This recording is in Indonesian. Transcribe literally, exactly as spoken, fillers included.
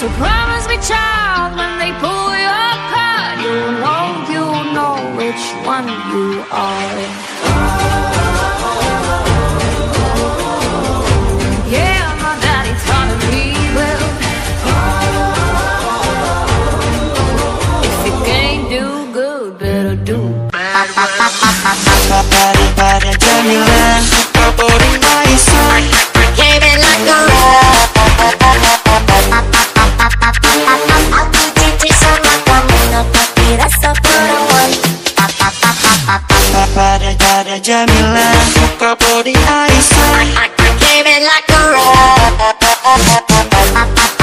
So promise me, child, when they pull your card, you know, you know which one you are. Yeah, my daddy taught me well. If you can't do good, better do bad. Pada Jamila, kau beri Aisyah, give it like a rock. Aku cinta sama kamu, tapi rasa perawan. Pada pada Jamila, kau beri Aisyah, give it like a rock.